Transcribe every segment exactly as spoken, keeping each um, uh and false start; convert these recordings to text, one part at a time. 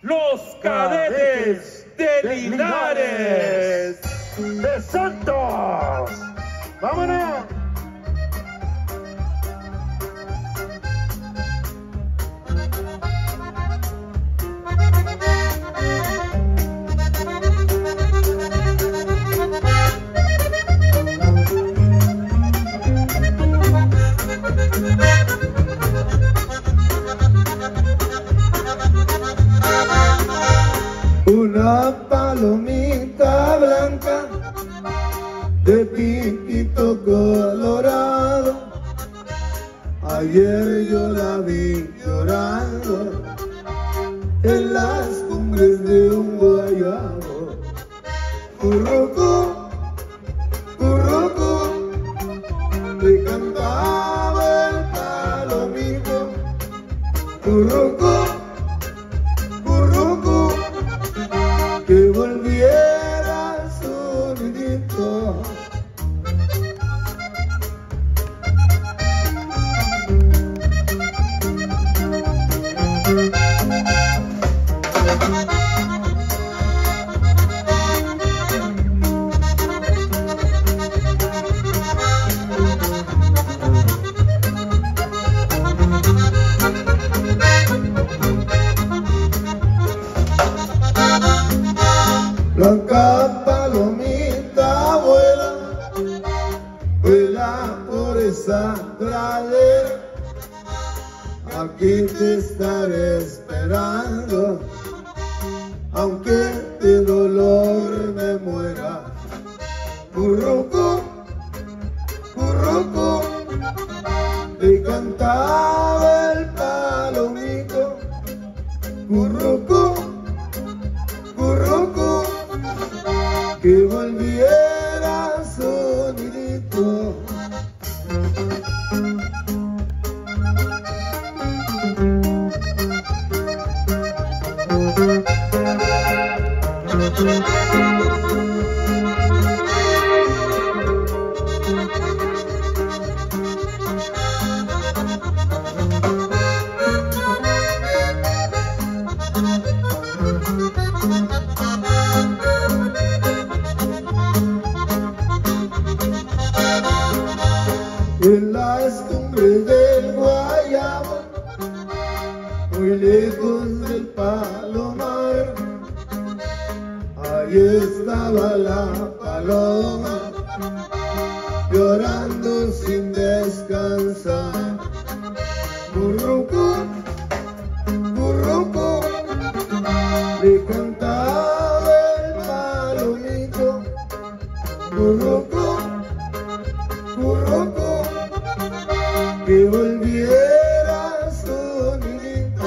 los cadetes de Linares. ¡De Santos! ¡Vámonos! Una palomita blanca de piquito colorado, ayer yo la vi llorando en las cumbres de un guayabo. Currucú, currucú, le cantaba el palomito. Currucú, que volviera a su nidito. Blanca palomita vuela, vuela por esa pradera, aquí te estaré esperando, aunque de dolor me muera. Currucú, currucú, le cantaba el palomito. Currucú, currucú, que volviera a su nidito. En las cumbres del guayabo, muy lejos del palomar, ahí estaba la paloma, llorando sin descansar. Currucú, currucú, le cantaba el palomito. Currucú, currucú, que volviera a su nidito.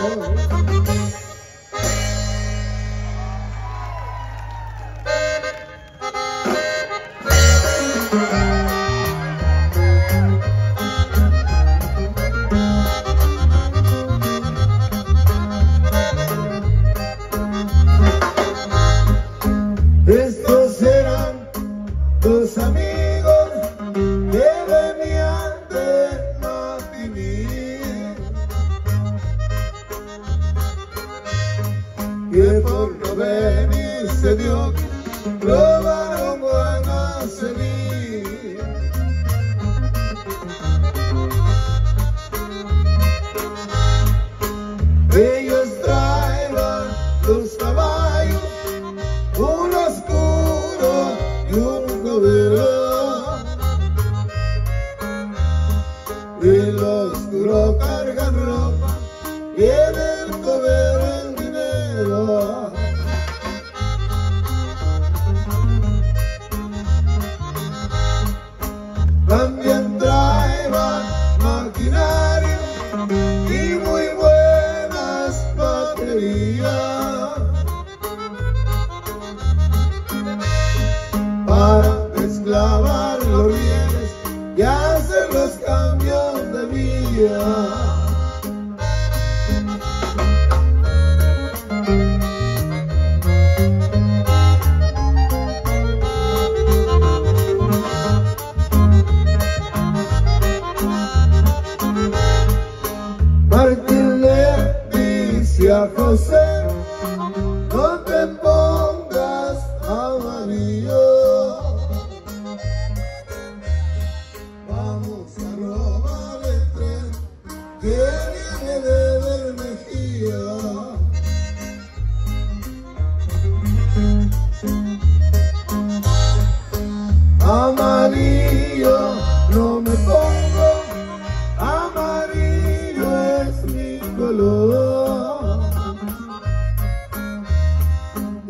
Estos eran dos amigos que venían de Mapimí, que por no venir se dio, probaron Guanaceví. Ellos traían los caballos, uno oscuro y un jovero. El oscuro cargan ropa y en el jovero el dinero. También traían maquinaria y muy buenas baterías para desclavar los rieles y hacer los cambios de vía. Martín le dice a José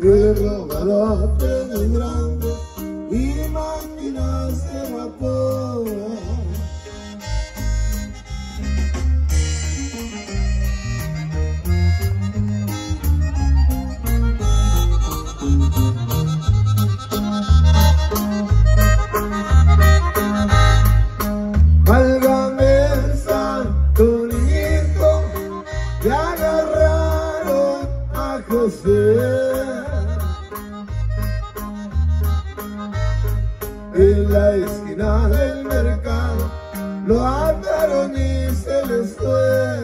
que robalote muy grande y máquinas de vapor. Válgame el santo niñito, que agarraron a José. En la esquina del mercado lo ataron y se les fue.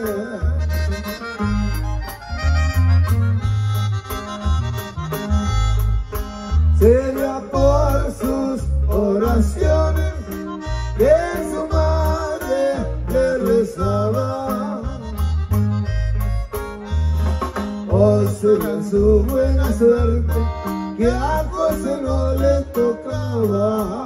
Sería por sus oraciones que su madre le rezaba, o será su buena suerte que a José no le tocaba.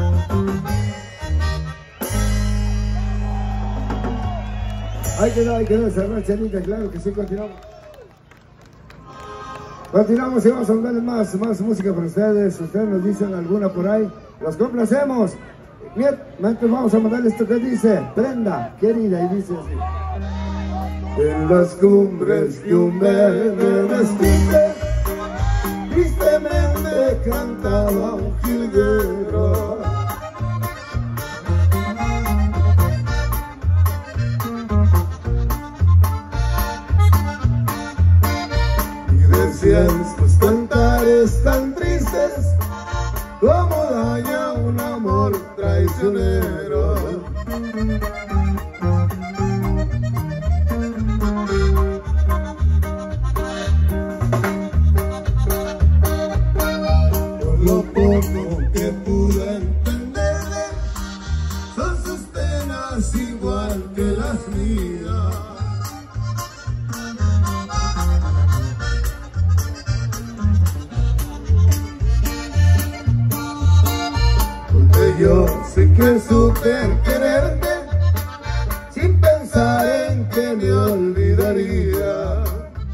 Hay que no, hay que no cerrar, Chelita, claro que sí, continuamos. Continuamos y vamos a darle más, más música para ustedes. Ustedes nos dicen alguna por ahí, los complacemos. Mientras vamos a mandarle esto que dice Prenda, querida, y dice así: en las cumbres de un verde vestido, tristemente cantaba un jilguero. Y decían sus cantares tan tristes, cómo daña un amor traicionero. Por lo poco que pude entenderle, son sus penas igual que las mías. Yo sé que supe quererte sin pensar en que me olvidaría.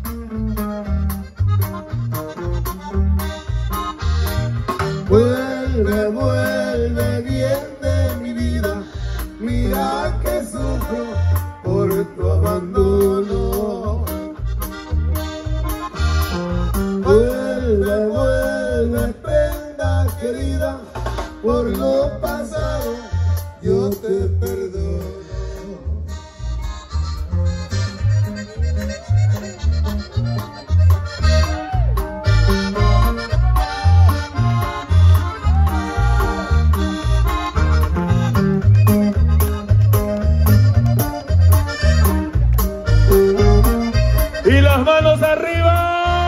Vuelve, vuelve bien de mi vida, mira que sufro por tu abandono. Vuelve, vuelve, prenda querida, por lo pasado yo te perdono. Y las manos arriba.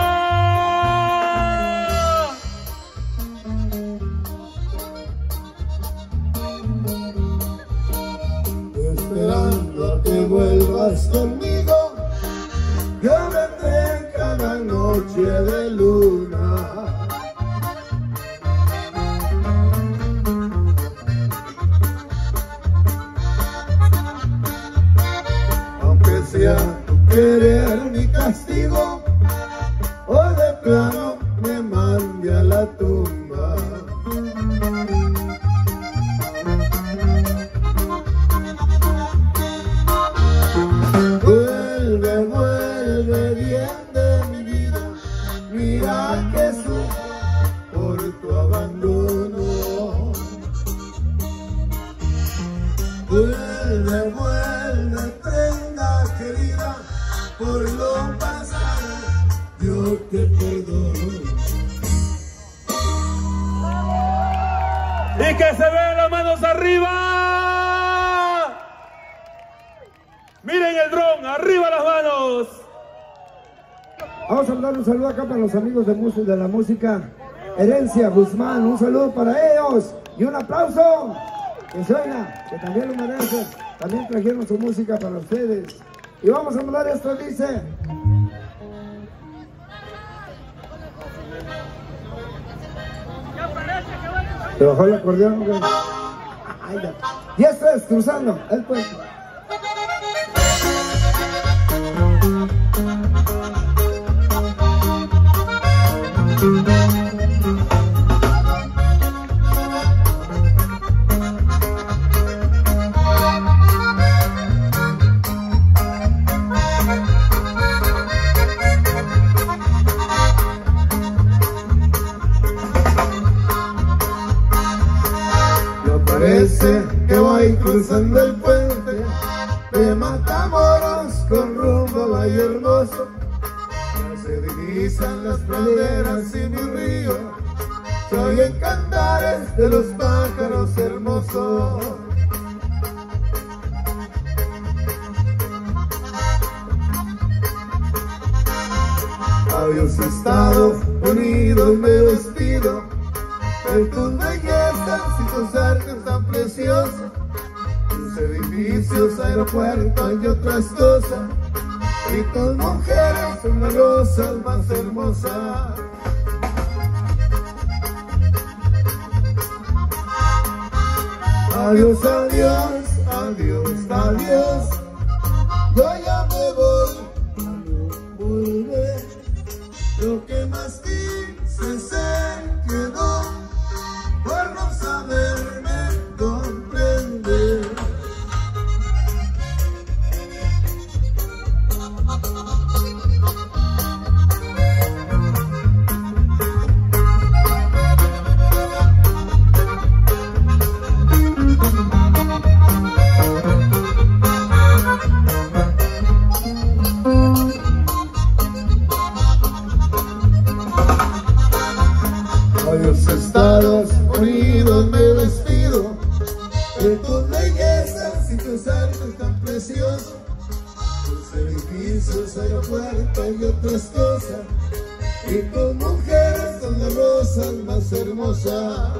Esperando que vuelvas conmigo, yo vendré cada noche de luna. Aunque sea tu querer mi castigo, o de plano me mande a la tumba. Vuelve, vuelve bien de mi vida, mira que sufro por tu abandono. Vuelve, vuelve, prenda querida, por lo pasado yo te perdono. Y que se vean las manos arriba. Miren el dron, arriba las manos. Vamos a mandar un saludo acá para los amigos de, de la música Herencia Guzmán. Un saludo para ellos y un aplauso que suena, que también lo merecen. También trajeron su música para ustedes. Y vamos a mandar esto, dice. Te bajó el acordeón, güey. Ay, ya. Y esto es Cruzando el Puente. cruzando el puente de Matamoros con rumbo a Valle Hermoso. Ya se divisan las praderas y mi río, se oyen cantares de los pájaros hermosos. Adiós Estados Unidos, me despido de tus bellezas y tus artes tan preciosas, tus edificios, aeropuertos y otras cosas, y tus mujeres son las rosas más hermosas. Adiós, adiós, adiós, adiós, yo ya me voy, no volver. Lo que más quise se quedó por no saberme comprender. Adiós Estados Unidos, me despido de tus bellezas y tus artes tan preciosas, tus edificios, aeropuertos y otras cosas, y tus mujeres son las rosas más hermosas.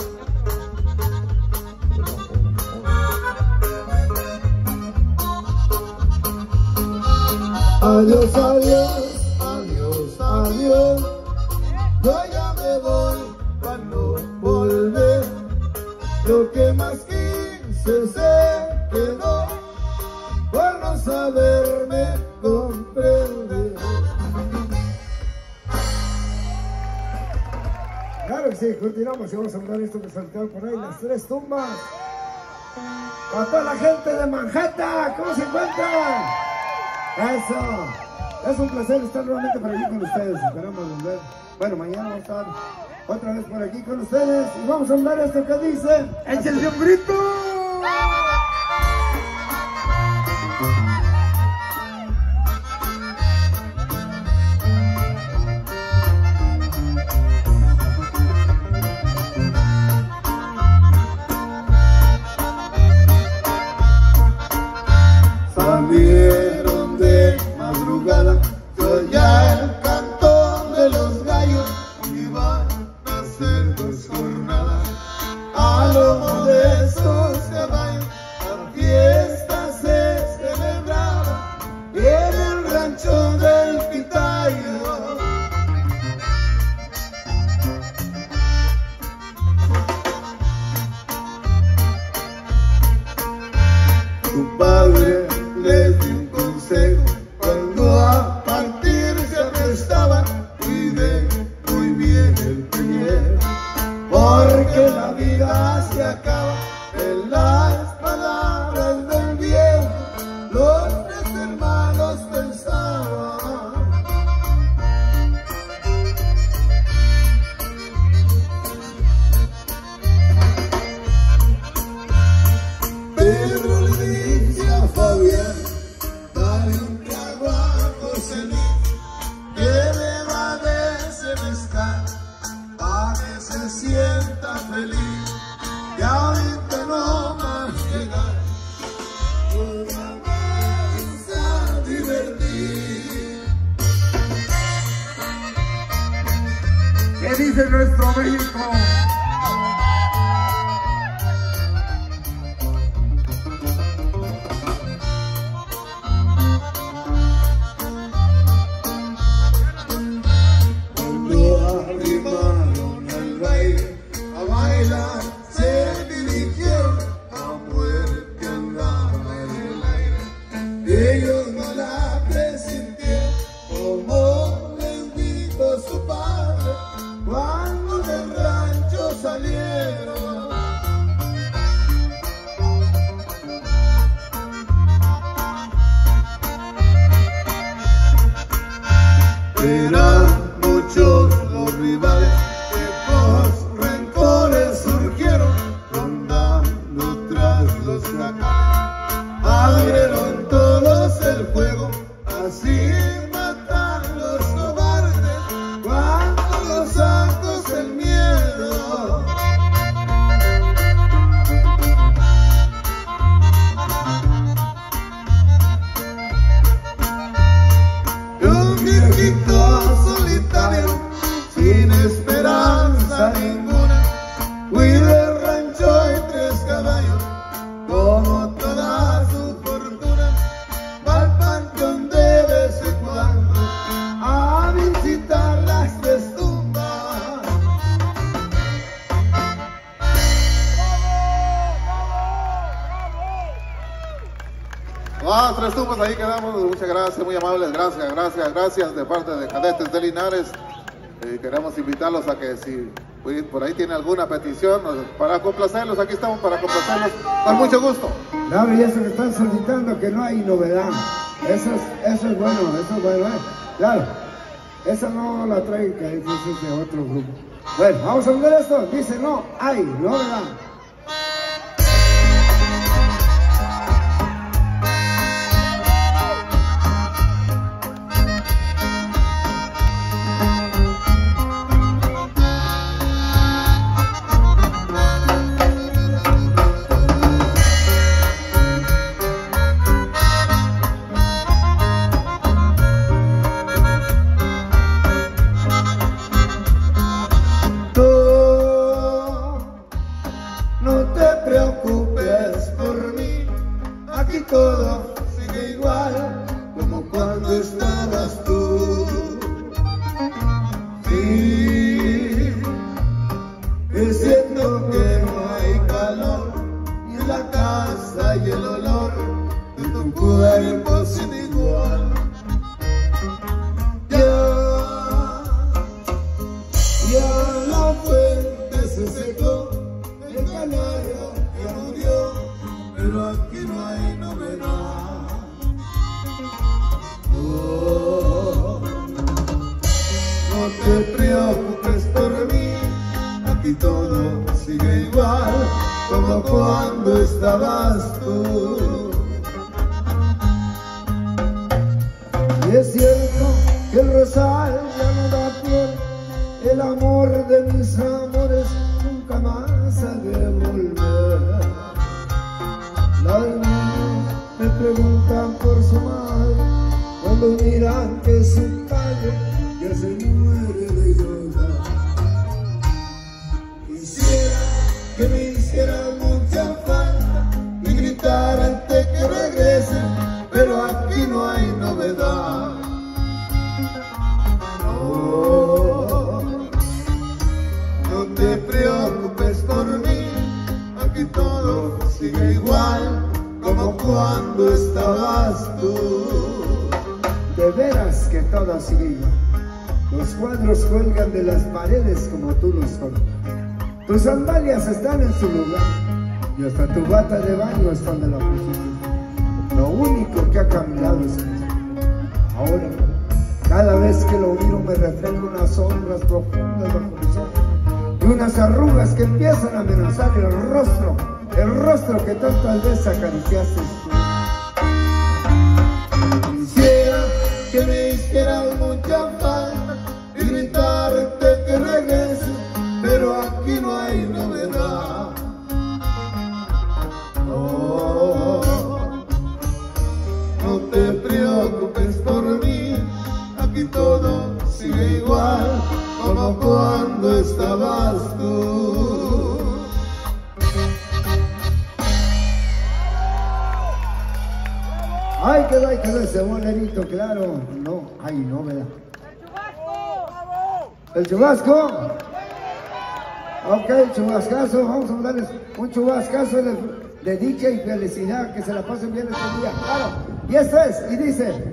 Adiós, adiós, adiós, adiós, yo ya me voy para no volver. Lo que más quise se quedó por no saberme comprender. Claro que sí, continuamos y vamos a hablar esto que saltaron por ahí, las tres tumbas. Para toda la gente de Manhattan, ¿cómo se encuentran? Eso, es un placer estar nuevamente por aquí con ustedes. Esperamos volver. Bueno, mañana vamos a estar otra vez por aquí con ustedes y vamos a hablar de esto que dice: ¡échense un grito! Salieron de madrugada, yo ya el canto de los gallos, iban a hacer dos jornadas a lo modesto caballos. La fiesta se celebraba en el rancho del Pitayo. Tu padre les dio un consejo cuando a partir se aprestaban: cuide muy bien el peñero, porque la vida se acaba. En las palabras del viejo, los tres hermanos pensaban. Pedro le dice a Fabián: dale un trago a José Luis, que beba de ese mezcal, pa' que se sienta feliz, que ahorita no más llegar, nos vamos a divertir. ¿Qué dice nuestro México? Ellos no la presintieron, como les dijo su padre, cuando del rancho más, tres tumbos, ahí quedamos. Muchas gracias, muy amables, gracias, gracias, gracias de parte de Cadetes de Linares. Eh, queremos invitarlos a que si por ahí tiene alguna petición, para complacerlos, aquí estamos para complacerlos con mucho gusto. Claro, y eso que están solicitando, que no hay novedad. Eso es, eso es bueno, eso es bueno, ¿eh? Claro, esa no la traen, que es de otro grupo. Bueno, vamos a ver esto. Dice, no hay novedad. Todo sigue igual como cuando estabas tú. Sí, es cierto que no hay calor, ni en la casa y el olor de tu cuerpo sin igual. Ya, ya la fuente se secó, el canario ya murió, pero aquí no hay novedad. Oh, no te preocupes por mí, aquí todo sigue igual como cuando estabas tú. Y es cierto que el rosal ya no da flor, el amor de mis amores nunca más ha de volver. Las niñas me preguntan por su madre, cuando miran que su padre ya se muere de llorar. Quisiera que me hiciera mucha falta y gritarte que regrese, pero aquí no hay novedad. No, no te preocupes por mí, aquí todo sigue igual como cuando estabas tú. De veras que todo sigue igual. Los cuadros cuelgan de las paredes como tú los colocas. Tus sandalias están en su lugar y hasta tu bata de baño está donde la pusiste. Lo único que ha cambiado es eso. Ahora, cada vez que lo miro me refleja unas sombras profundas bajo mis ojos y unas arrugas que empiezan a amenazar el rostro, el rostro que tantas veces acariciaste tú. Quisiera que me hicieras mucha falta y gritarte que regrese, pero aquí no hay novedad. Oh, no te preocupes por mí, aquí todo sigue igual como cuando estabas tú. Ay, quedó, ay, quedó ese bolerito, claro. No, ay, no, ¿verdad? ¿El chubasco? Ok, chubascazo, vamos a darles un chubascazo de, de dicha y felicidad, que se la pasen bien este día, claro. Y esto es, y dice...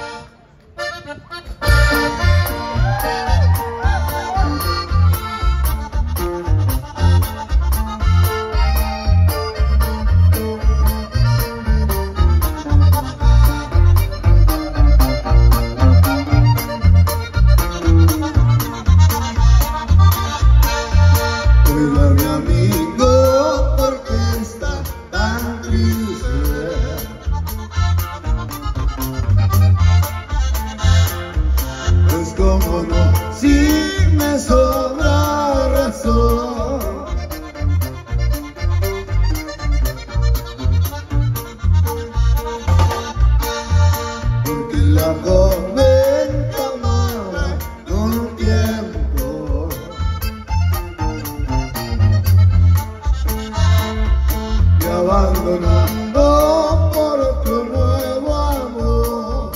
Abandonando por otro nuevo amor.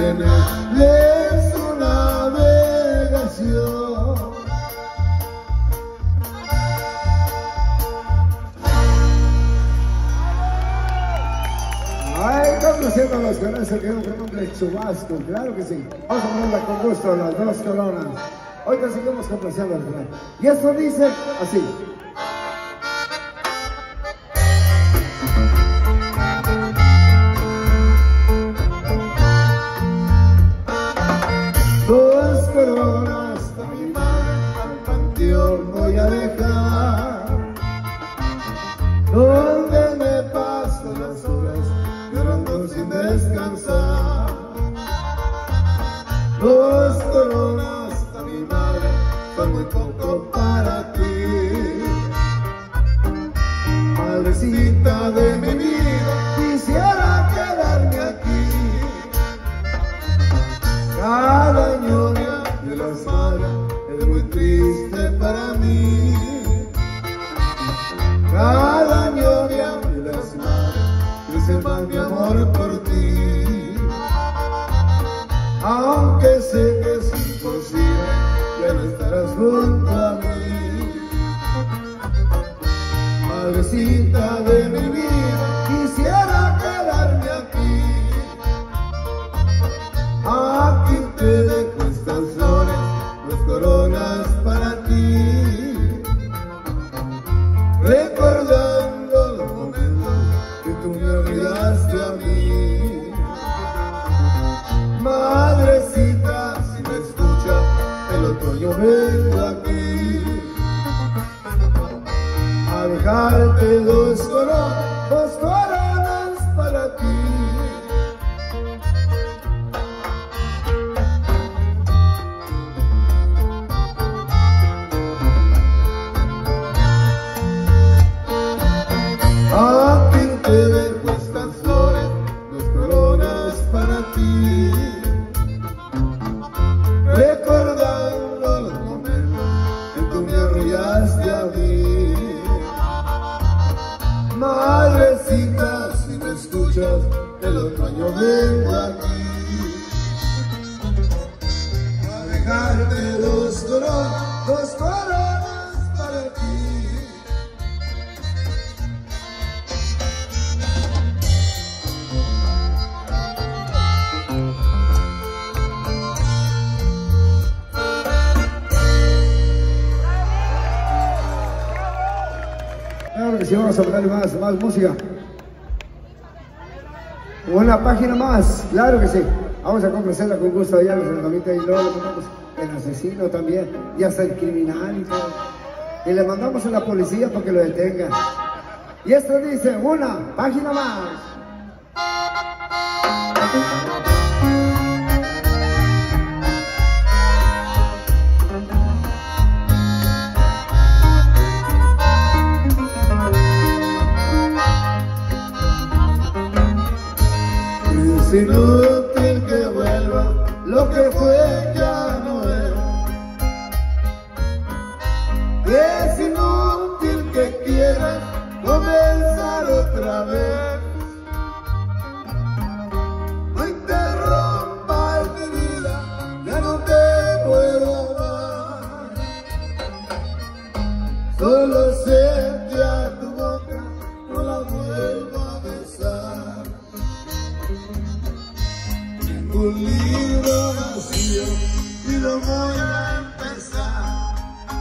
tenerles una navegación. Ay, complaciendo a los que no se quedan con nombre Chubasco, claro que sí. Vamos a ponerla con gusto, las dos coronas. Hoy te seguimos complaciendo al final. Y esto dice así. Dos coronas a mi madre al panteón voy a dejar, donde me paso las horas llorando sin descansar. Dos coronas a mi madre son muy poco para ti, madrecita de mi vida, quisiera quedarme aquí. Cada ñoña de las madres es muy triste para mí. Cada ñoña de las madres dice más mi amor por ti. Aunque sé que es imposible, ya no estarás junto a mí. Madrecita de mi vida, quisiera quedarme aquí. Aquí te dejo estas flores, dos coronas para ti, recordando los momentos que tú me olvidaste a mí. Madrecita, si me escuchas, el otoño vengo aquí a dejarte dos coronas, dos coronas para ti. Aquí te dejo estas flores, dos coronas para ti, recordando los momentos que tú me arrollaste a mí. Madrecita, si me escuchas, el otoño vengo aquí a dejarte dos coronas, dos coronas para ti. Claro que sí, vamos a ponerle más, más música. Una página más, claro que sí. Vamos a complacerla con gusto allá los hermanitos y luego le ponemos el asesino también, y hasta el criminal y todo. Y le mandamos a la policía para que lo detenga. Y esto dice, una página más. Es inútil que vuelva, lo que fue ya no es. Es inútil que quieras comenzar otra vez. No interrumpas mi vida, ya no te puedo amar. Solo sé a tu boca, no la vuelvo a besar. Un libro vacío y lo voy a empezar.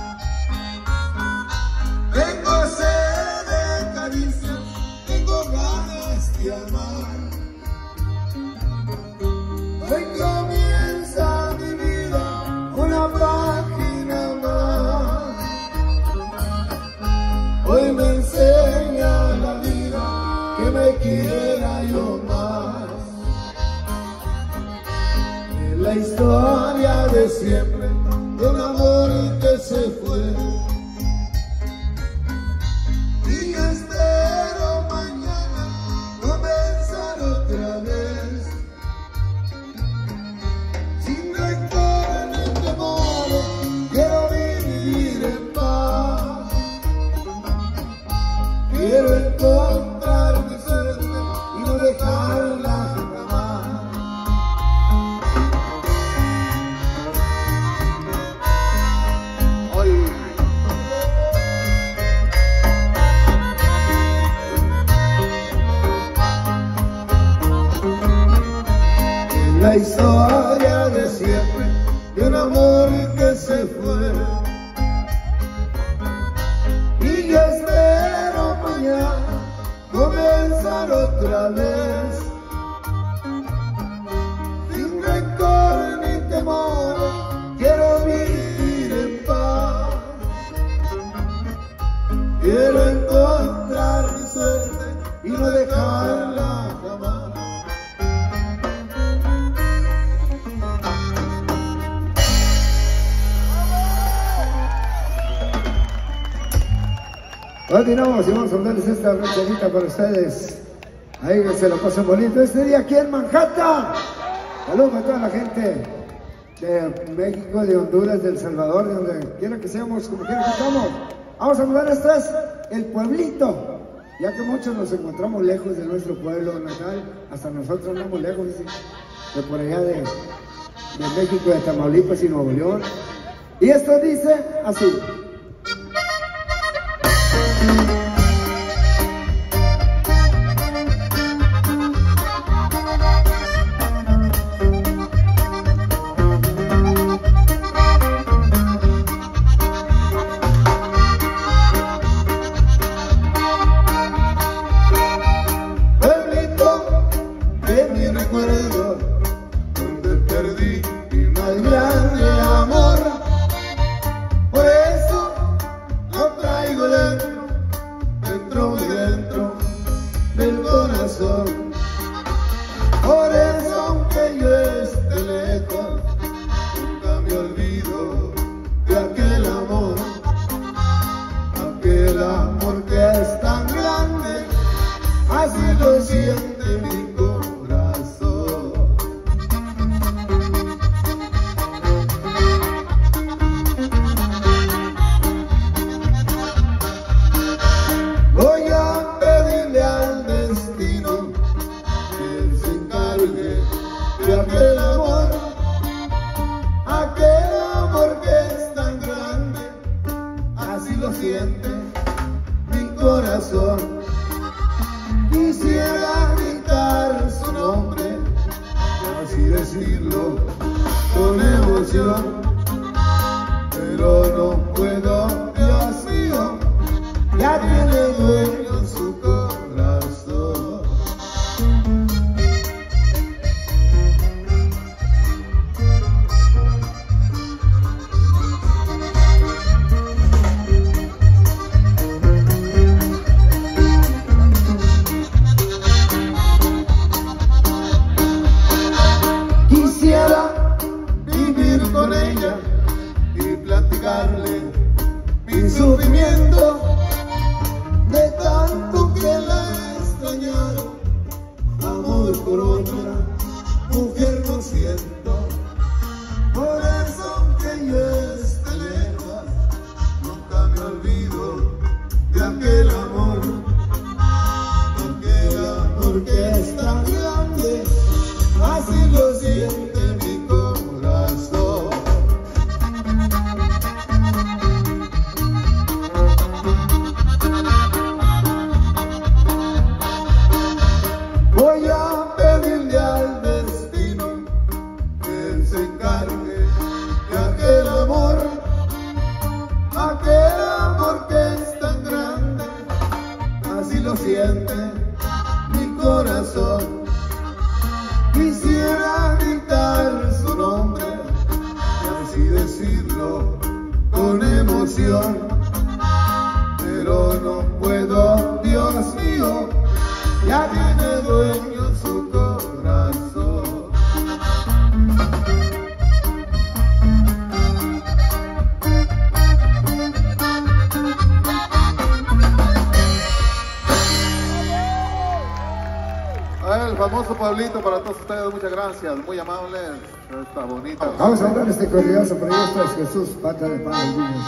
Tengo sed de caricias, tengo ganas de amar. Hoy comienza mi vida, una página más. Hoy me enseña la vida que me quiera yo más. La historia de siempre, de un amor que se fue. Y espero mañana comenzar otra vez, sin rencor ni temor, quiero vivir en paz. Quiero encontrar mi suerte y no dejarla jamás. la historia de siempre, de un amor que se fue. Y yo espero mañana comenzar otra vez, sin rencor ni temor, quiero vivir en paz. Quiero encontrar mi suerte y no dejarla jamás. Continuamos y vamos a darles esta rancherita para ustedes. Ahí que se lo pasen bonito. Este día aquí en Manhattan. Saludos a toda la gente de México, de Honduras, de El Salvador, de donde quiera que seamos, como quiera que estamos. Vamos a mandar este es el pueblito. Ya que muchos nos encontramos lejos de nuestro pueblo natal, hasta nosotros andamos lejos, de por allá de, de México, de Tamaulipas y Nuevo León. Y esto dice así. Pueblito para todos ustedes, muchas gracias, muy amables, está bonita. Vamos a dar este corridazo, pero ya está Jesús, pata de pan, niños.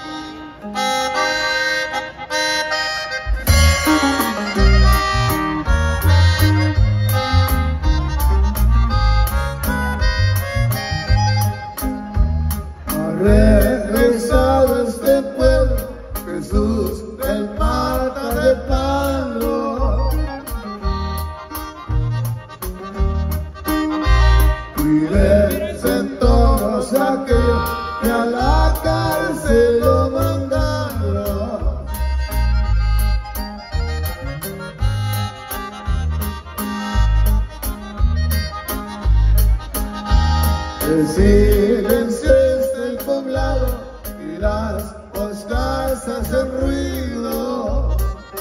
Ha regresado a este pueblo, Jesús, el pata de palo. y a la cárcel lo mandaron. El silencio es el poblado y las dos casas en ruido.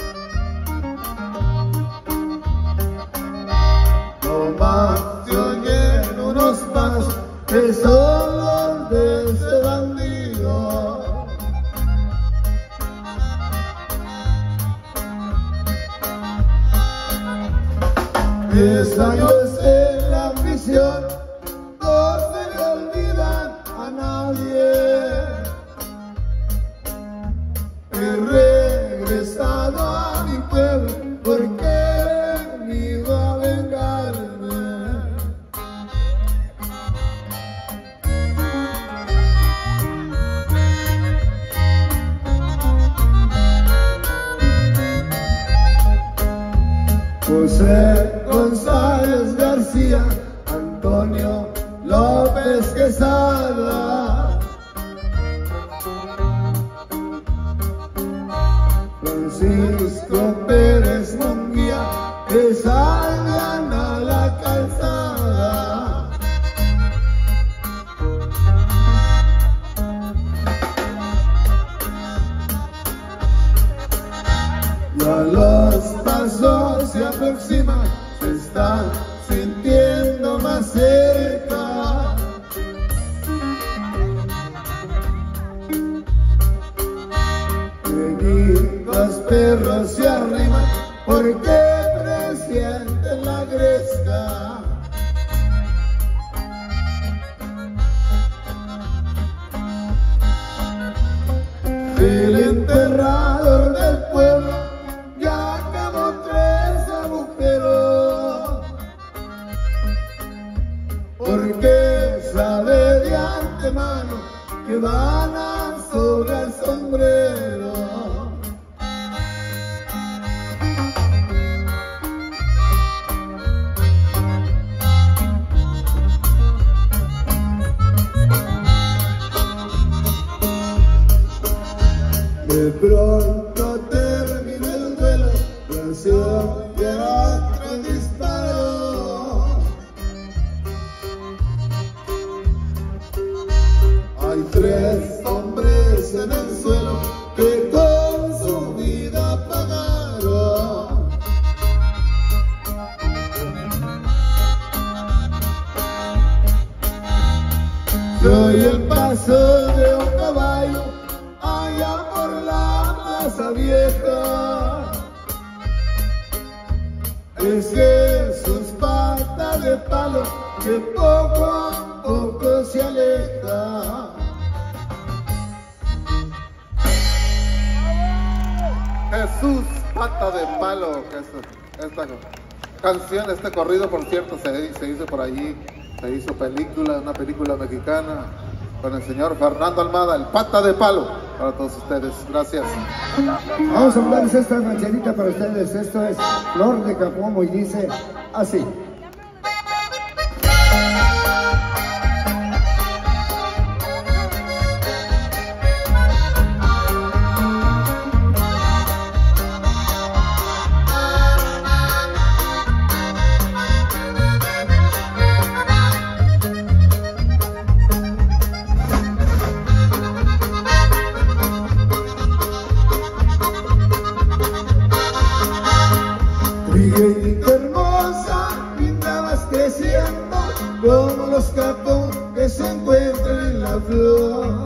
Nomás se oyen unos pasos que son los de ese bandido. Diez años en la prisión, no se le olvidan a nadie. He regresado a mi pueblo porque he venido a vengarme. José González García, Antonio López Quesada, Francisco Pérez Munguía, que salgan a la calzada. Ya los pasos se aproximan, se están sintiendo más cerca. Los perros se arriman porque presienten la gresca. El enterrador del pueblo ya acabó tres agujeros, porque sabe de antemano que van a sobrar sombrero. De pronto terminó el duelo, nació y era el disparo. Hay tres hombres en el suelo que con su vida pagaron. Se oye el paso de un caballo allá por la plaza vieja. Es Jesús Pata de Palo que poco a poco se aleja. Jesús Pata de Palo, que es esta canción, este corrido, por cierto, se, se hizo por allí, se hizo película, una película mexicana con el señor Fernando Almada, el Pata de Palo, para todos ustedes. Gracias. Vamos a mandarles esta rancherita para ustedes. Esto es Flor de Capomo y dice así. Trigueñita hermosa, pintabas creciendo como los capos que se encuentran en la flor.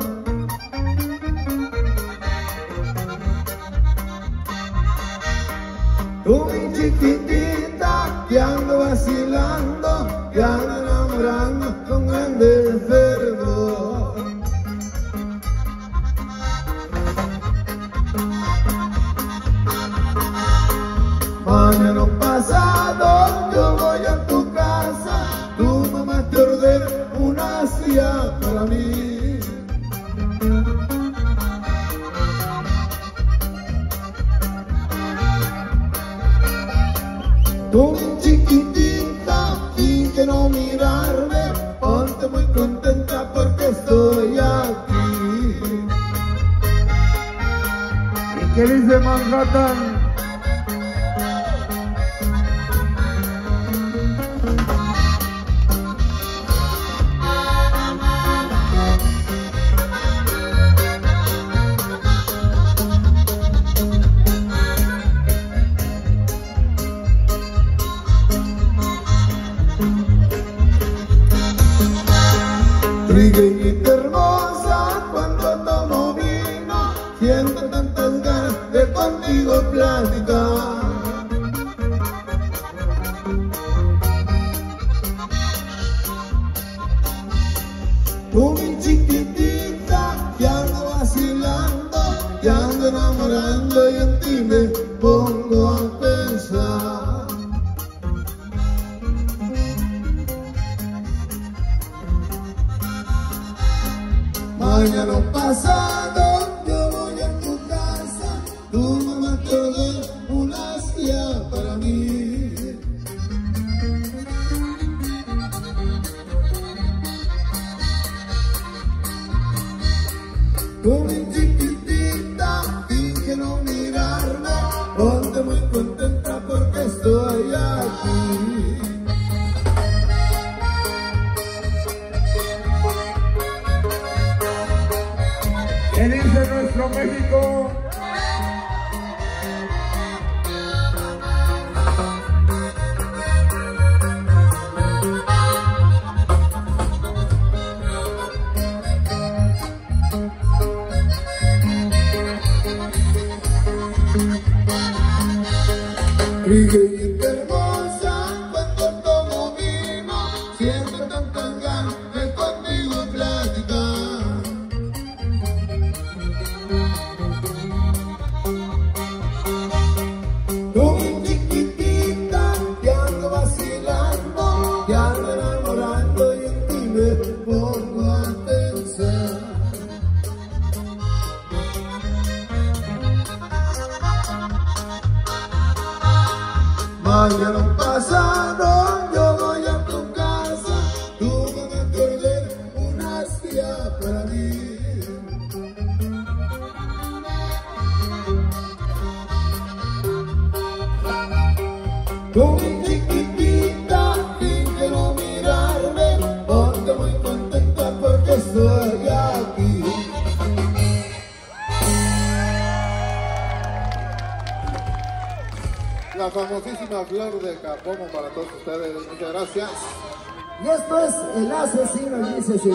Tú mi chiquitita que ando vacilando, que ando enamorando con grandes fervor. Mañana pasado yo voy a tu casa, tu mamá te ordena una silla para mí. Tú chiquitita, y que no mirarme, ponte muy contenta porque estoy aquí. Manhattan. Trigueñita hermosa, cuando tomo vino, siento tantas ganas de contigo platicar. Tú mi chiquitita, que ando vacilando, que ando enamorando y en ti me pongo a pensar. Mañana pasado yo voy a tu casa, tu mamá te ordena una silla para mí. Tú mi chiquitita, finge no mirarme, ponte muy contenta porque estoy aquí. ¿Qué dice nuestro México? Trigueñita hermosa, cuando tomo vino, siento tantas ganas de contigo platicar. Tú mi chiquitita, que ando vacilando, que ando enamorando y en ti me pongo a pensar. Mañana pasado yo voy a tu casa, tú me vas a perder una silla para mí. Tú mi chiquitita, finge no mirarme, ponte muy contenta porque estoy aquí. La famosísima Flor de Capomo para todos ustedes, muchas gracias. Y esto es El Asesino, y dice sí.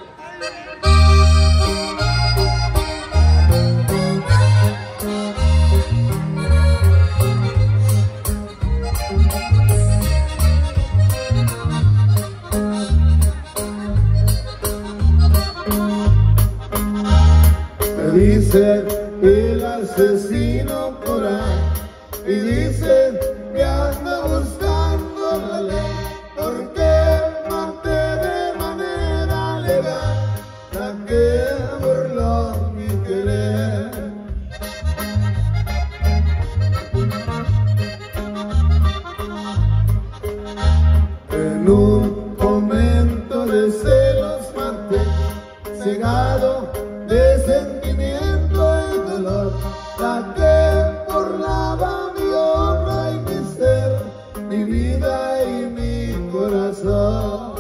Me dicen el asesino por ahí y dicen que anda buscando la ley, porque maté de manera legal la que burló mi querer. En un momento de celos maté, cegado de sentimiento y dolor, la que burlaba mi honra y mi ser, mi vida y mi corazón.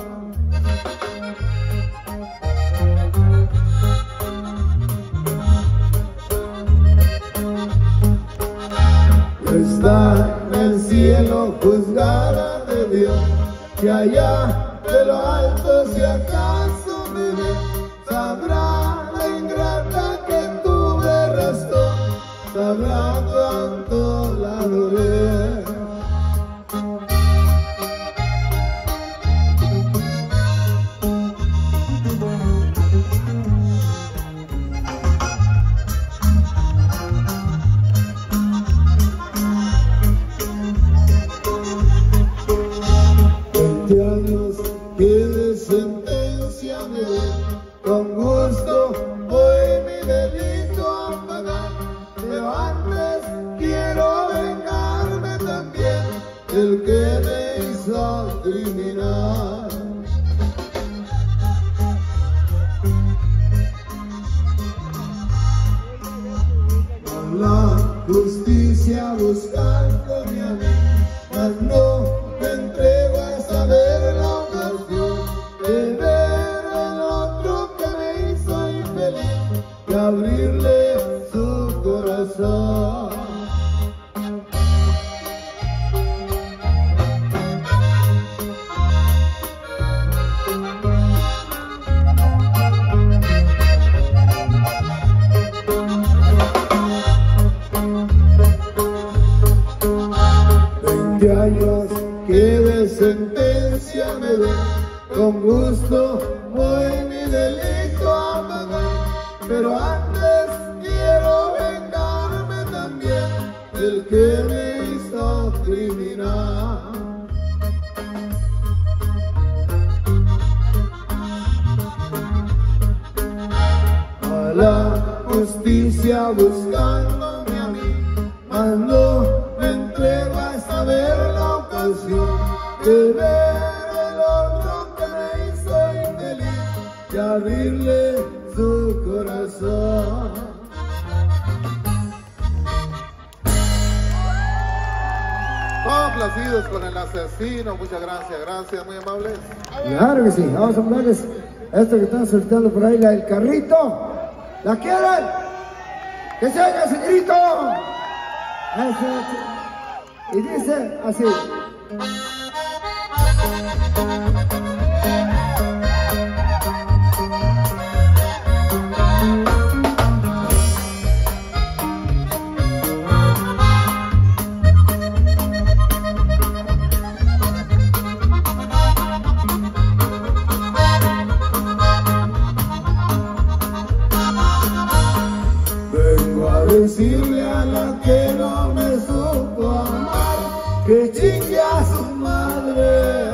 Está en el cielo juzgada de Dios, que allá de lo alto si acaso me ve, sabrá la ingrata que tuve razón, sabrá cuánto la adoré. Veinte años que de sentencia me dé, con gusto voy mi delito a pagar, pero antes quiero vengarme también del que me hizo criminal. Con la buscándome a mí, mas no me entrego a saber la ocasión de ver al otro que me hizo infeliz y abrirle su corazón. Años que de sentencia me den, con gusto voy mi delito a pagar, pero antes quiero vengarme también del que me hizo criminal. A la justicia buscándome a mí, mas no me entrego a saber la ocasión de ver el otro que me hizo infeliz y abrirle su corazón. Complacidos con el asesino, muchas gracias, gracias, muy amables. Claro que sí, vamos a ponerles esto que están soltando por ahí, la del carrito. ¿La quieren? ¡Que se oiga, señorito! Y dice así. Vengo a decirle a la que no me supo amar que chingue a su madre.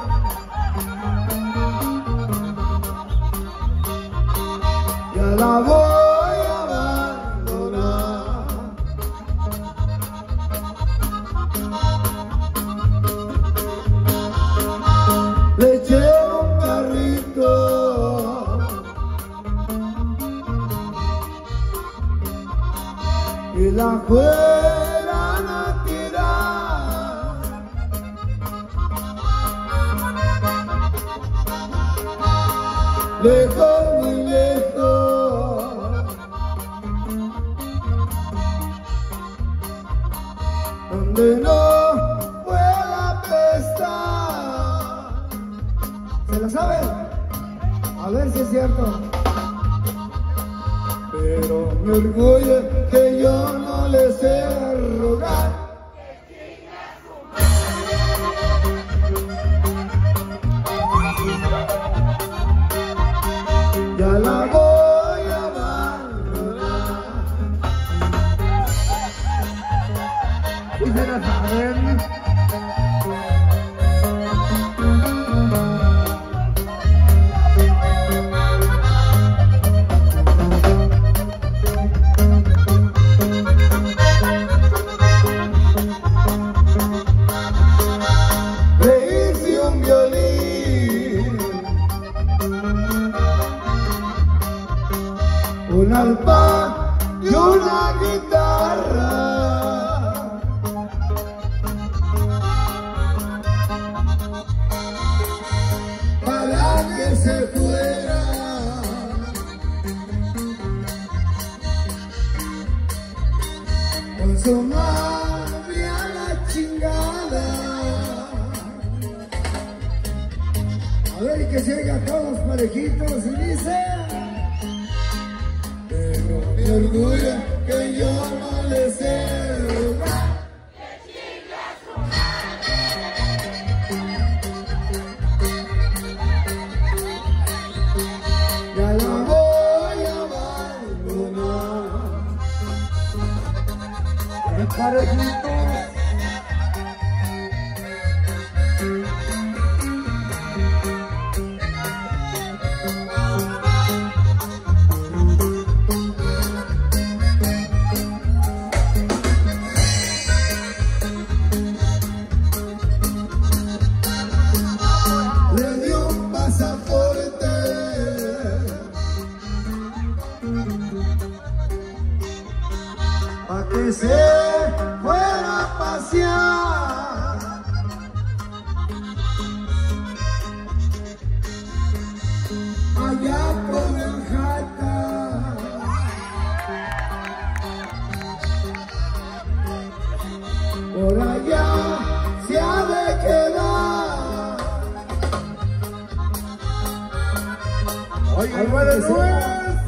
Ya la voy a abandonar. Le eché un carrito y la fueran a tirar. Lejos, muy lejos, donde no pueda prestar. ¿Se la saben? A ver si es cierto. Pero me orgullo que yo no le sé rogar. Ya la voy a abandonar. Y se la saben. Le hice un violín, un arpa y una guitarra. Para que se fuera con su madre a la chingada. A ver, y que se oiga todos parejitos y dice. Pero me orgullo que yo no le sé rogar. Ya la voy a abandonar. Parejitos. que se fuera pasear. Allá por el Jata, por allá se ha de quedar. Oiga, igual no es,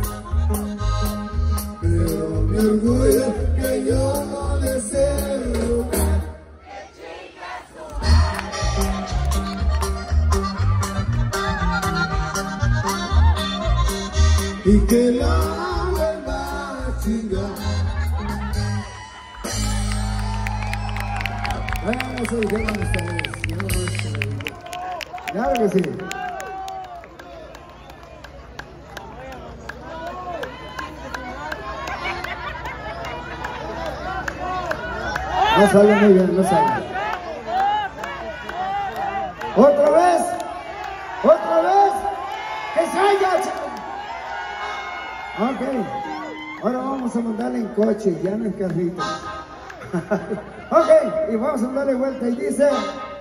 pero mi orgullo que yo no deseo. Y que la vuelva a chingar. Bueno, eso dijeron ustedes. Yo no sé. Claro que sí. No sale muy bien, no sale. Otra vez. Otra vez. Que salga. Ok, ahora vamos a mandarle en coche, ya no en carrito. Ok, y vamos a darle vuelta y dice...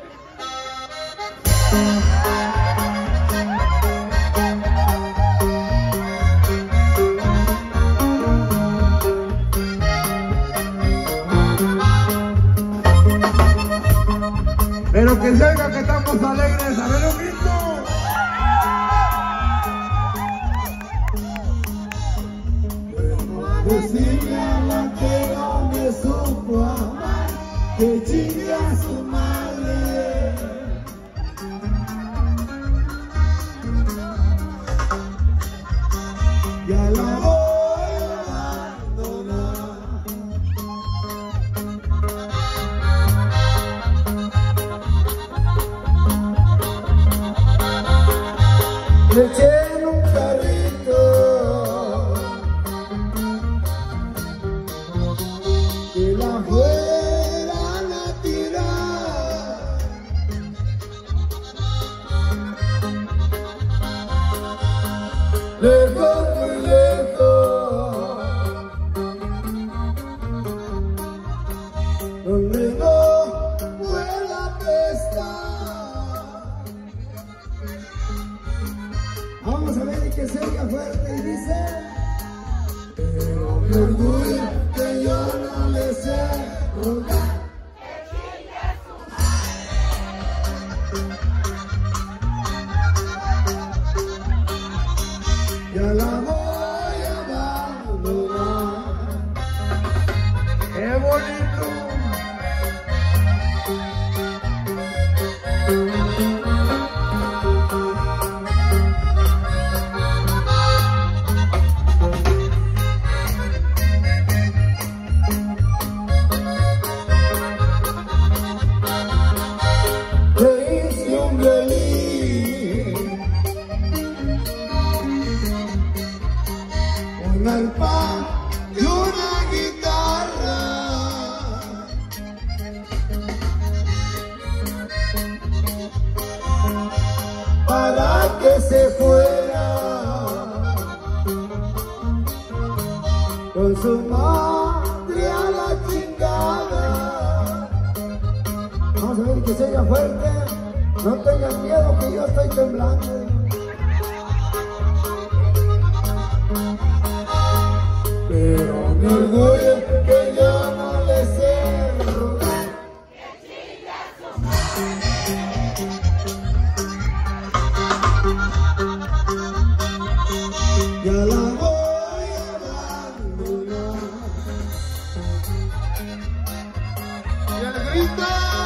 Pero que salga que estamos alegres, a ver un grito. Decirle a la que no me supo amar, que chingue a su madre. Ya la voy a abandonar. Le eché en un carrito y la fueran a tirar. Lejos, muy lejos, donde no vuela pescar. Vamos a ver y que se oiga fuerte y dice: pero mi orgullo que yo no le sé rogar. Ya la voy a abandonar. ¡Qué bonito! Le hice un violín, un arpa y una guitarra, para que se fuera con su madre a la chingada. Vamos a ver que se oiga fuerte. No tengan miedo que yo estoy temblando. Pero mi orgullo que yo no le sé rogar. Ya la voy a abandonar. Y el grito: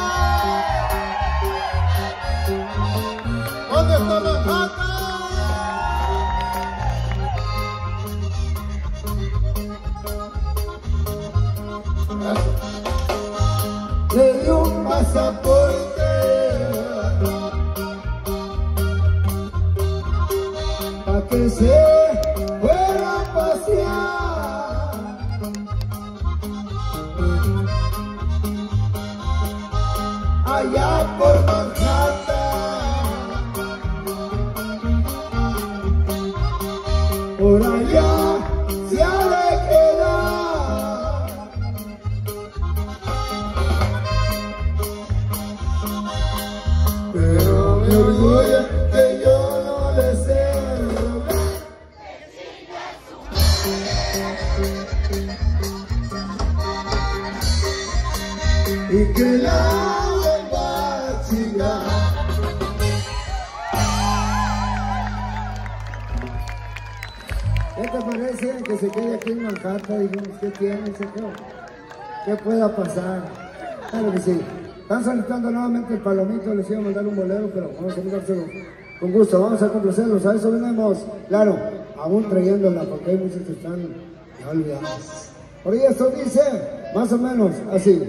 ¿dónde está la Jata? Le dio un pasaporte para que se fuera a pasear. Allá por Manhattan, por allá se ha de quedar. ¿Qué te parece que se quede aquí en Manhattan? Dijimos, ¿qué tiene? ¿Qué, ¿Qué pueda pasar? Claro que sí. Están solicitando nuevamente el palomito, les iba a mandar un bolero, pero vamos a mandárselo con gusto, vamos a complacerlos. A eso venimos, claro, aún trayéndola, porque hay muchos que están ya olvidados. Por ahí esto dice, más o menos, así.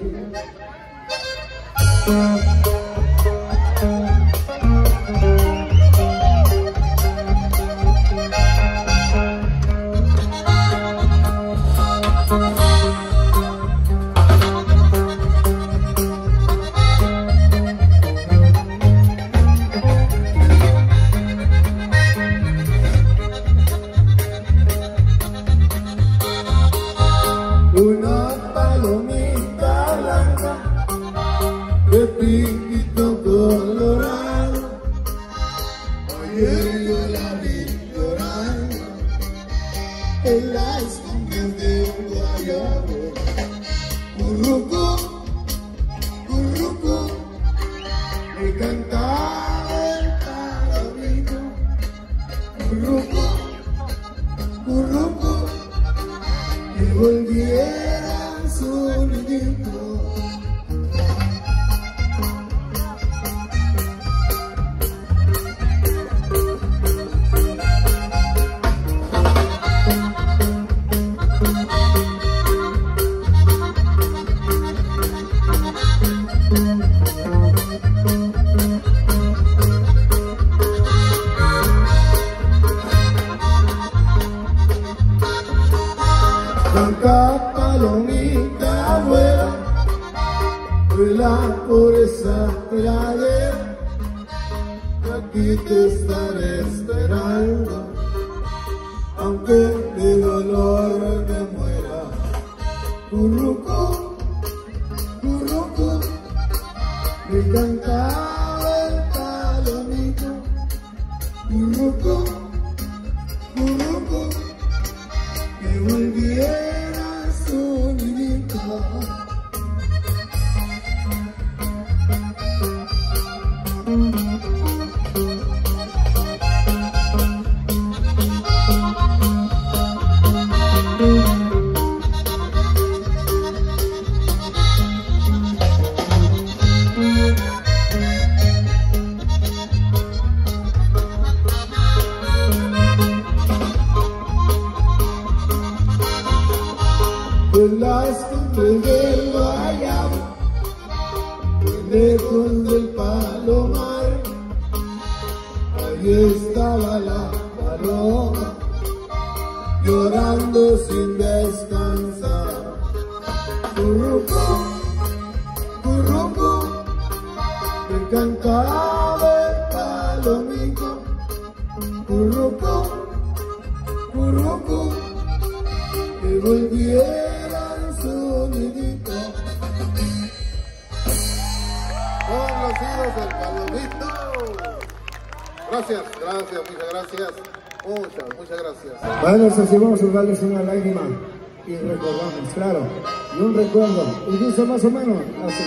Así vamos a darles una lágrima y recordamos, claro, y un recuerdo, y dice más o menos así.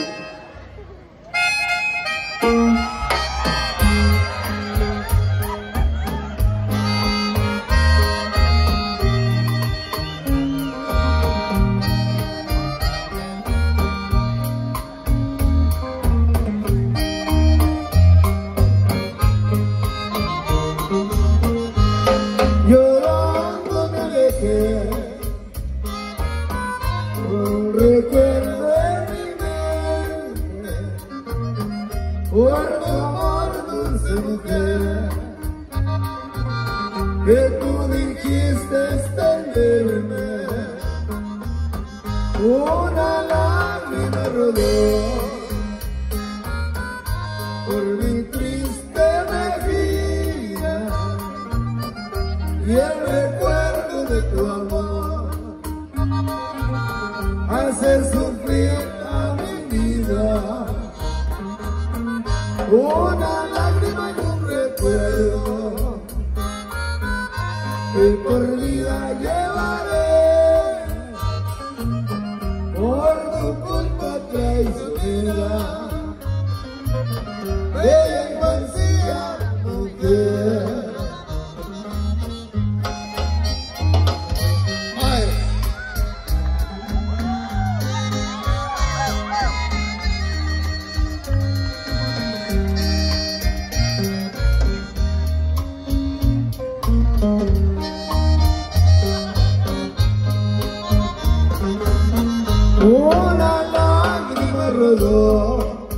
Una lágrima rodó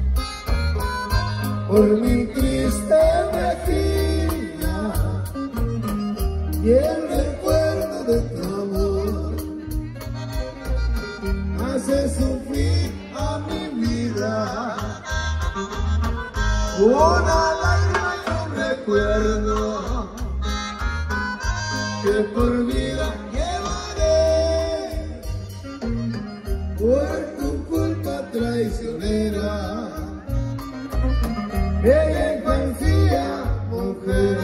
por mi triste mejilla y el recuerdo de tu amor hace sufrir a mi vida. Una lágrima y un recuerdo que por vida llevaré por tu culpa traicionera. Ella confía, mujer.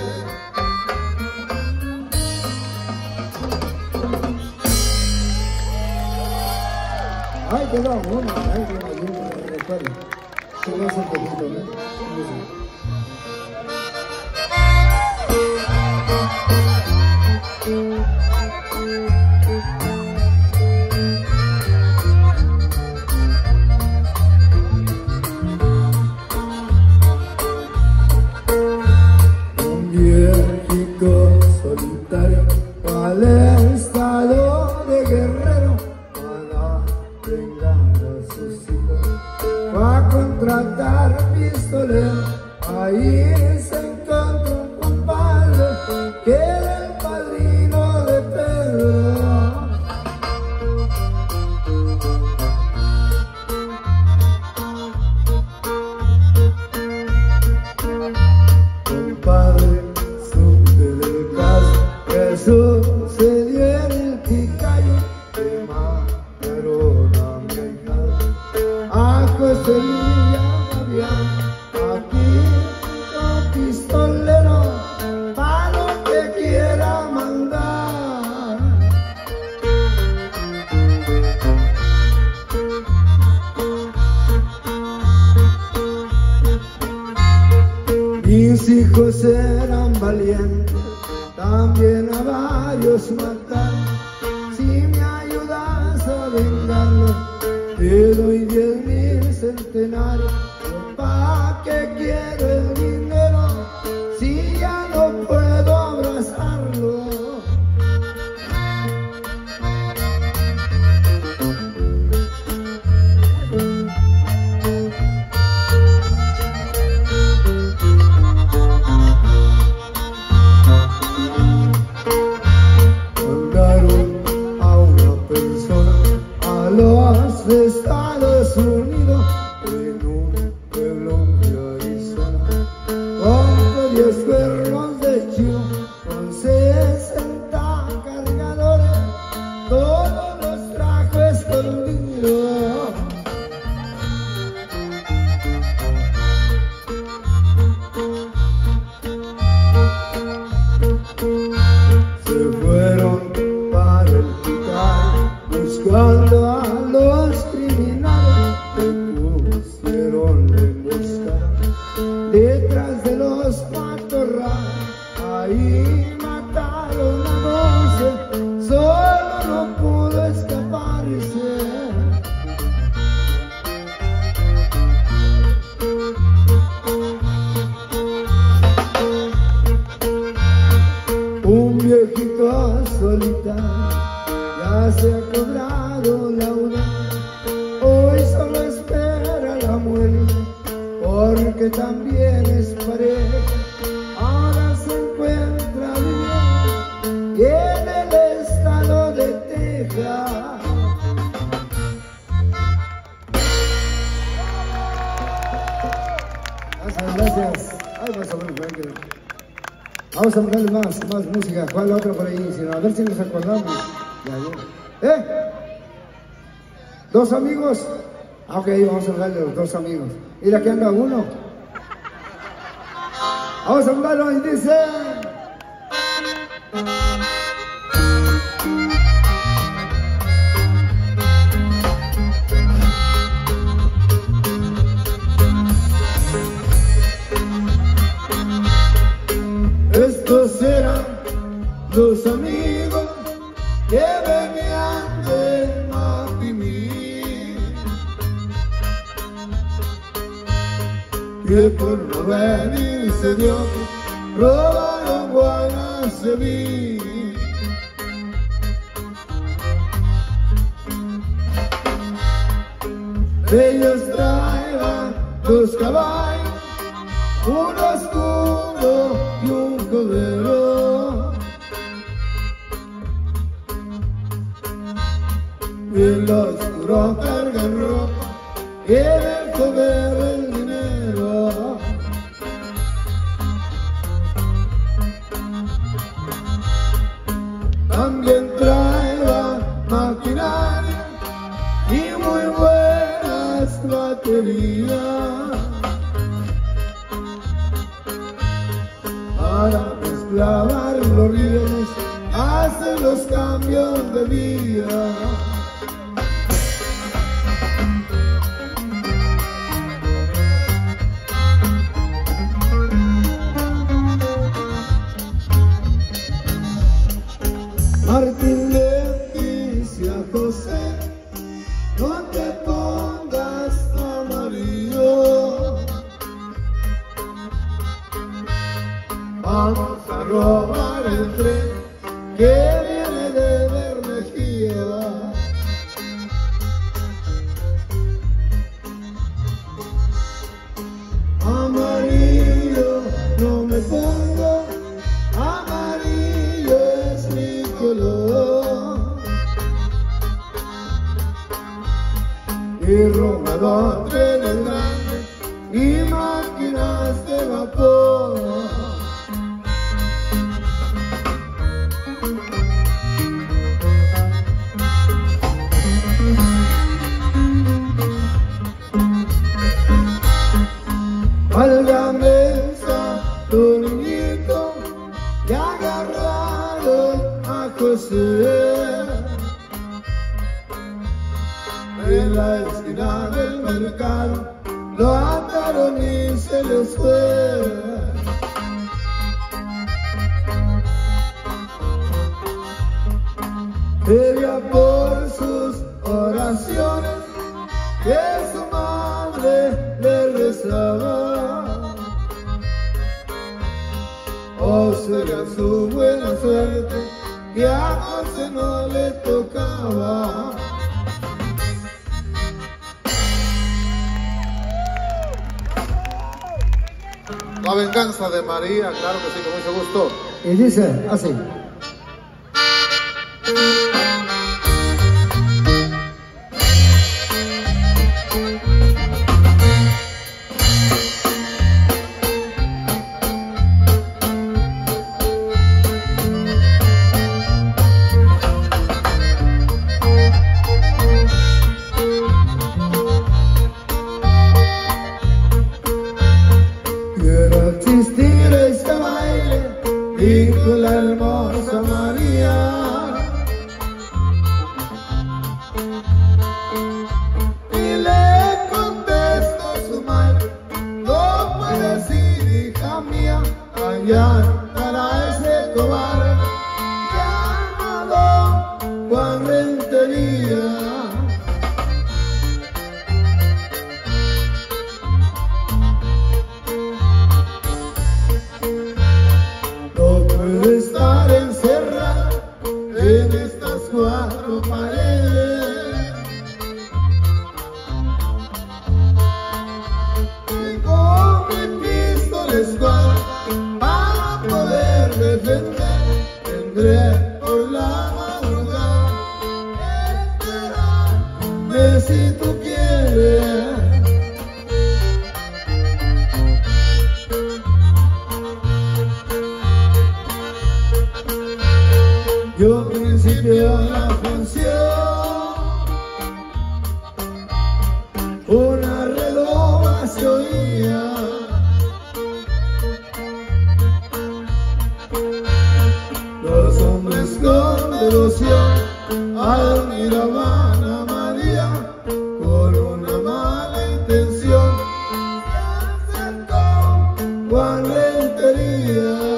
Ay, quedó una, ay, quedó una, recuerdo. Que no es un poquito, ¿no? Un viejito solitario al estado de guerrero para vengar a sus hijos, va a contratar pistolero. Ahí se encontró un compadre que era el padrino de Pedro. Compadre, supe del caso que sucedió en el Picayo, que mataron a mi ahijado, a José Luis Fabián. Aquí un pistolero para lo que quiera mandar. Mis hijos eran valientes, también a varios mataron. Si me ayudas a vengarlo, te doy diez mil centenarios. ¿Pa' qué quiero el dinero si ya no puedo abrazarlo? Mandaron a una persona a los Estados Unidos en un pueblo de Arizona, con diez cuernos de chivo, con sesenta cargadores, todos los trajo escondidos. Se fueron para el Picayo buscando a los criminales, pusieron la emboscada detrás de los matorrales. Ahí mataron a doce, solo no pudo escaparse. Un viejito solitario ya se ha cobrado la una, hoy solo espera la muerte, porque también es pareja. Ahora se encuentra bien y en el estado de Texas. Gracias, gracias. Ay, vamos a ver, Frank. Vamos a ponerle más, más música. ¿Cuál otra por ahí? Si no, a ver si nos acordamos. Ya, ya. ¿Eh? ¿Dos amigos? Ah, ok, vamos a hablarle a los dos amigos. Mira que anda uno. Vamos a hablarlo y dice... Estos eran los amigos que venían de Mapimí, que por no venirse Dios robaron buenas se vi. Ellos traían dos caballos, un oscuro y un cordero. Y el oscuro cargan ropa y en el cordero el dinero. También traía maquinaria y muy buenas baterías para esclavar los rieles, hacer los cambios de vía. Martín le dice a José, no te pongas amarillo, vamos a robar el tren que viene de Bermejía. Amarillo no me pongo, amarillo es mi color. Y robador trenes grandes y máquinas de vapor. Válgame tu niñito y agarrado a José en la esquina del mercado, lo ataron y se les fue. Pedía por sus oraciones que su madre le rezaba, o sería su buena suerte que a José no le tocaba. La venganza de María, claro que sí, con mucho gusto. Y dice así. Quiero existir este baile, dijo la hermosa María. Y le contestó su madre, no puedes ir, hija mía, allá para ese cobarde llamado Juan Rentería. Estar encerrado en estas cuatro paredes y con mi pistola escuadra para poder defender, tendré por la madrugada esperarme si tú quieres. Yo principio la función, una redoma se oía, los hombres con devoción admiraban a María con una mala intención, se acercó Juan Rentería.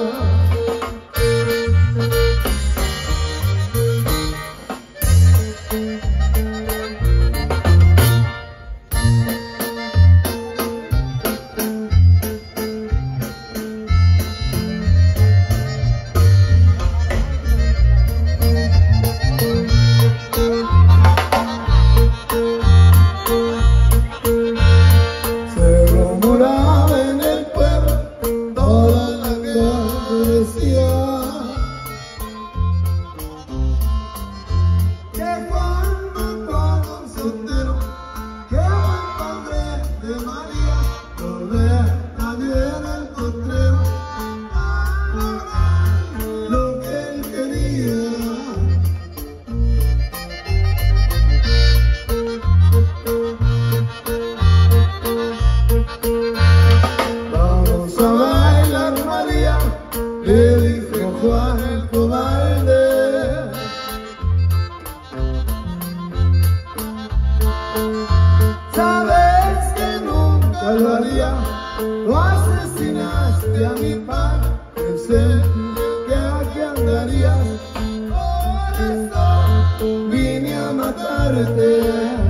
darías, por eso vine a matarte.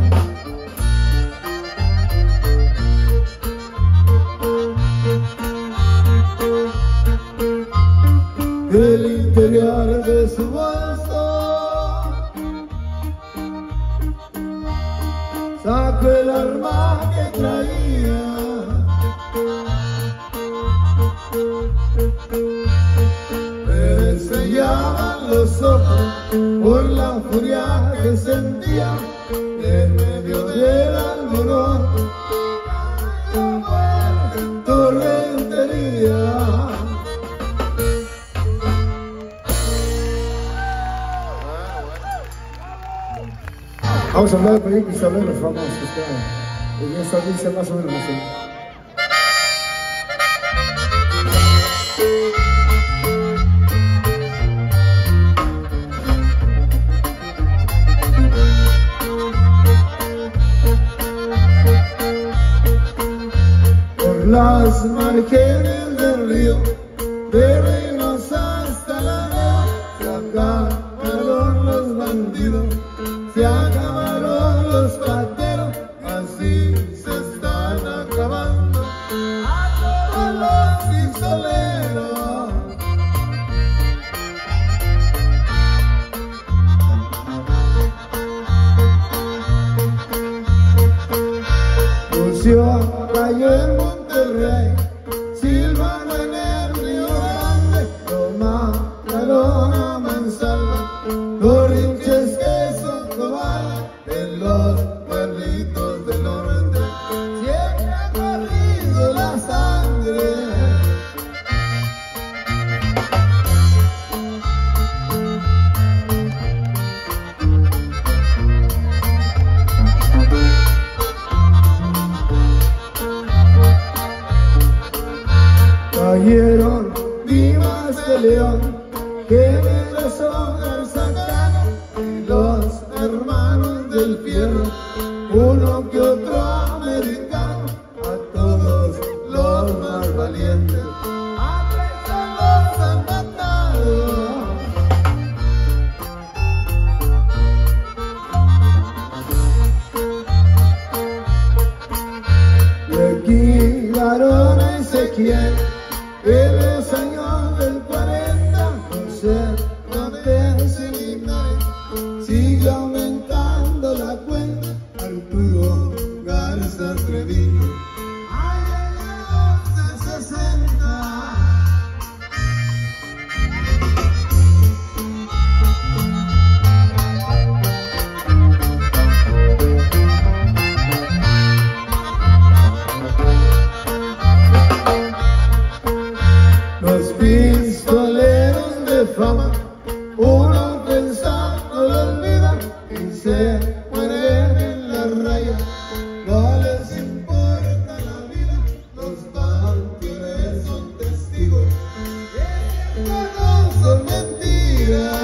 Del interior de su bolso sacó el arma que traía. Me sellaban los ojos por la furia que sentía en medio del alboroto. Torrentería. Vamos a hablar de películas, hablar de los famosos, claro. Y esta dice más o menos así. Por las márgenes del río, de Reynosa hasta la Nava, se acabaron los bandidos, se acabaron los pateros, así se están acabando a todos los pistoleros. Lucio cayó en Monterrey, Silvano en el Río Grande, lo mataron a mansalva, los rinches que son cobardes en los pueblitos del norte, siempre ha corrido la sangre. Cayeron vivas de León, que me las hojas sacaron, y los hermanos del fierro, uno que otro americano, a todos los más valientes, a presos los han matado. Le quitaron a Ezequiel en los años del cuarenta, José López y Linares, sigue aumentando la cuenta, Arturo Garza Treviño, hay en de sesenta. Los pistoleros de fama, uno pensando lo olvida y se mueren en la raya, no les importa la vida, los mártires son testigos, que no son mentiras.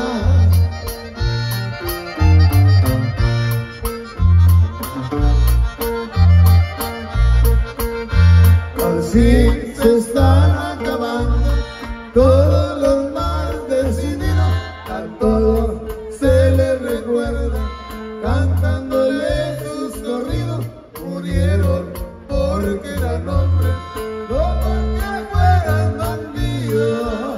Así se están acabando todos los más decididos, a todos se les recuerda cantándole sus corridos, murieron porque eran hombres, no porque fueran bandidos.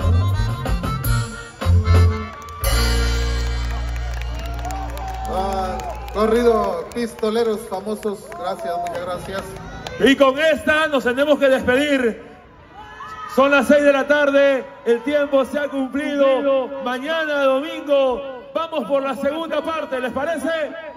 Ah, corrido pistoleros famosos, gracias, muchas gracias. Y con esta nos tenemos que despedir. Son las seis de la tarde, el tiempo se ha cumplido. Mañana domingo vamos por la segunda parte, ¿les parece?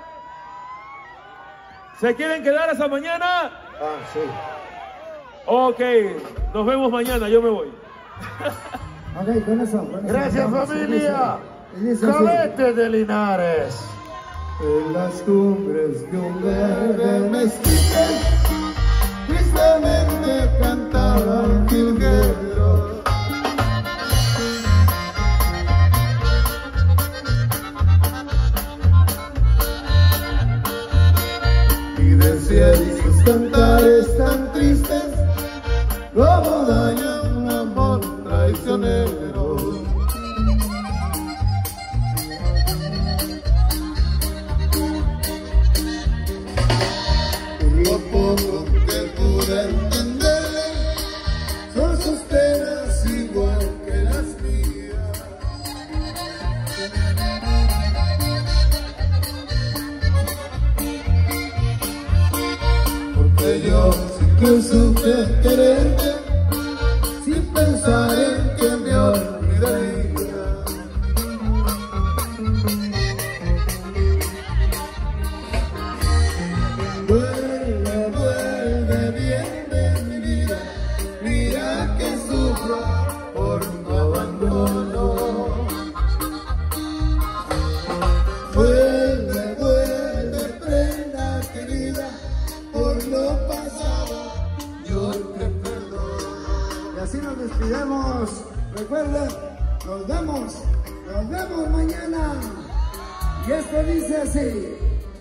¿Se quieren quedar hasta mañana? Ah, sí. Ok, nos vemos mañana, yo me voy. Ok, con eso. Con eso. Gracias, Vamos, familia. y dice así. Cadetes de Linares. En las cumbres de un verde mezquite, tristemente cantaban jilgueros. Y decían sus cantares tan tristes, como daña un amor traicionero. que supe quererte sin pensar en que me olvidaría. Vuelve, vuelve, bien de mi vida, mira que sufro por tu abandono. Vuelve, vuelve, prenda querida, por lo pasado yo te perdono. Y así nos despidemos. Recuerden, nos vemos, nos vemos mañana. Y esto dice así.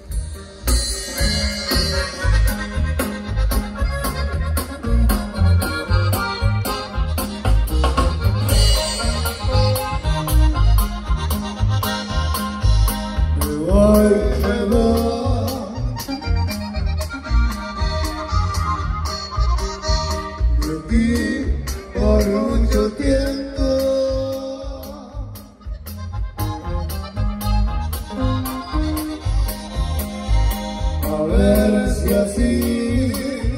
Hoy me voy de ti por mucho tiempo, a ver si así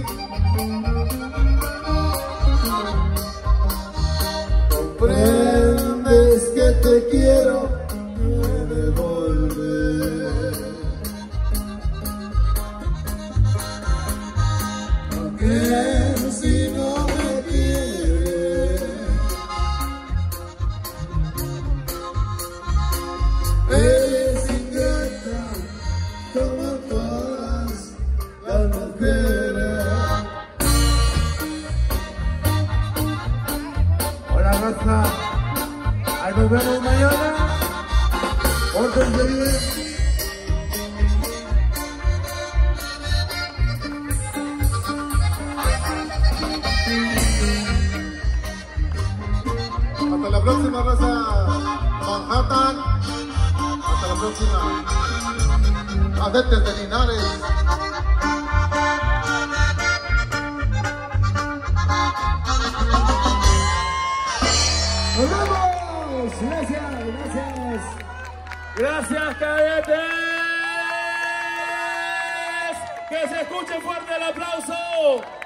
comprendes que te quiero devolver. Aunque si no me quieres, eres ingrata como todas las mujeres. Hola raza, ahí nos vemos mañana. Pórtense bien. Hasta la próxima, raza Manhattan. Hasta la próxima. Cadetes de Linares. ¡Nos vemos! Gracias, gracias. Gracias, cadetes. Que se escuche fuerte el aplauso.